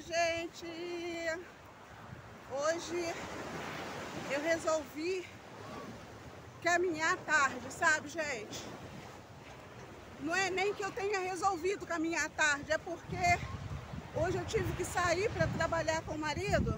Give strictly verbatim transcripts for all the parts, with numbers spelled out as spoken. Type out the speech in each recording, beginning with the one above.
gente! Hoje eu resolvi caminhar tarde, sabe, gente? Não é nem que eu tenha resolvido caminhar tarde, é porque hoje eu tive que sair para trabalhar com o marido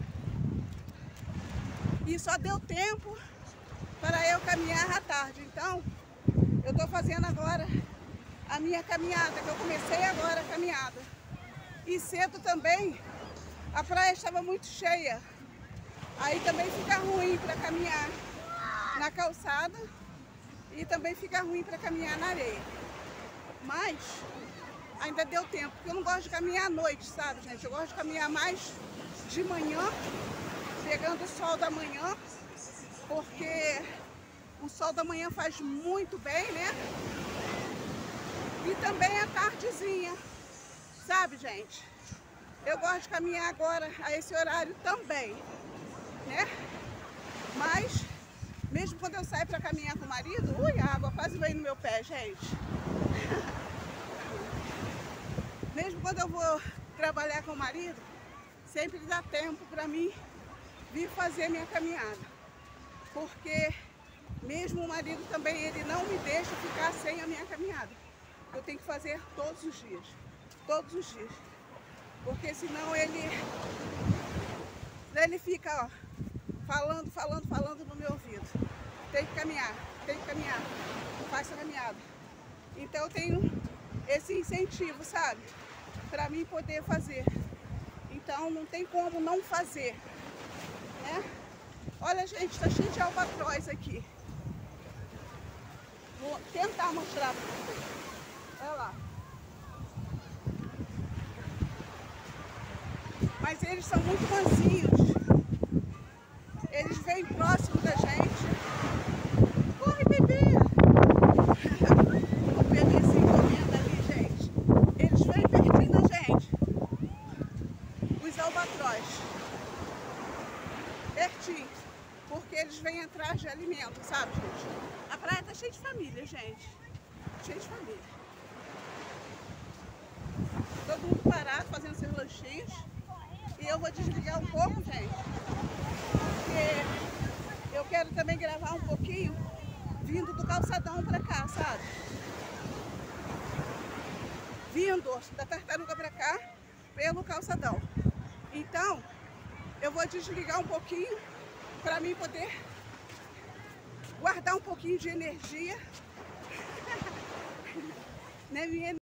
e só deu tempo para eu caminhar à tarde. Então, eu estou fazendo agora a minha caminhada, que eu comecei agora a caminhada. E cedo também, a praia estava muito cheia. Aí também fica ruim para caminhar na calçada e também fica ruim para caminhar na areia. Mas ainda deu tempo, porque eu não gosto de caminhar à noite, sabe, gente? Eu gosto de caminhar mais de manhã, pegando o sol da manhã, porque o sol da manhã faz muito bem, né? E também a tardezinha, sabe, gente? Eu gosto de caminhar agora a esse horário também, né? Mas, mesmo quando eu saio para caminhar com o marido, ui, a água quase veio no meu pé, gente. Mesmo quando eu vou trabalhar com o marido, sempre dá tempo para mim vir fazer minha caminhada. Porque mesmo o marido também, ele não me deixa ficar sem a minha caminhada. Eu tenho que fazer todos os dias, todos os dias. Porque senão ele, ele fica, ó, falando, falando, falando no meu ouvido. Tem que caminhar, tem que caminhar, faça a caminhada. Então eu tenho esse incentivo, sabe? Para mim poder fazer. Então não tem como não fazer, né? Olha, gente, está cheio de albatroz aqui. Vou tentar mostrar para vocês. Olha lá. Mas eles são muito mansinhos. Eles vêm próximo da gente. Corre, bebê! O bebezinho correndo ali, gente. Eles vêm pertinho da gente. Os albatroz. Pertinho. Porque eles vêm atrás de alimento, sabe, gente? A praia tá cheia de família, gente. Cheia de família. Todo mundo parado, fazendo seus lanchinhos. E eu vou desligar um pouco, gente. Porque eu quero também gravar um pouquinho vindo do calçadão pra cá, sabe? Vindo da tartaruga pra cá pelo calçadão. Então, eu vou desligar um pouquinho para mim poder guardar um pouquinho de energia. Né, minha